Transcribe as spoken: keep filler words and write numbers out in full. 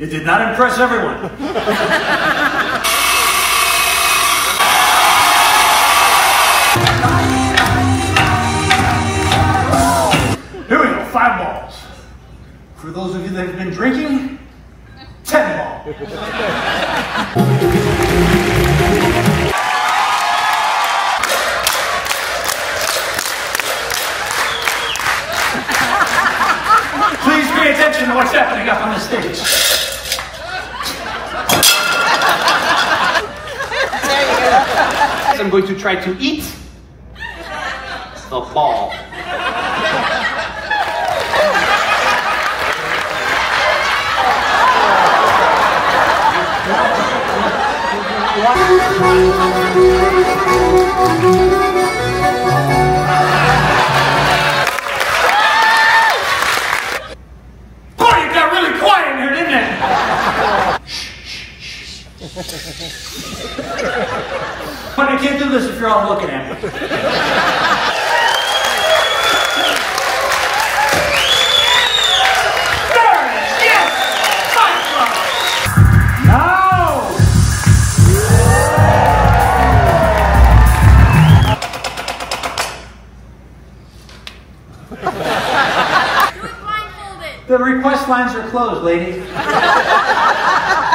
It did not impress everyone. Here we go, five balls. For those of you that have been drinking, ten balls. Please pay attention to what's happening up on the stage. I'm going to try to eat the ball. Boy, it got really quiet in here, didn't it? But I can't do this if you're all looking at me. There it is! Yes! Five clubs! Now! You're blindfolded. The request lines are closed, lady.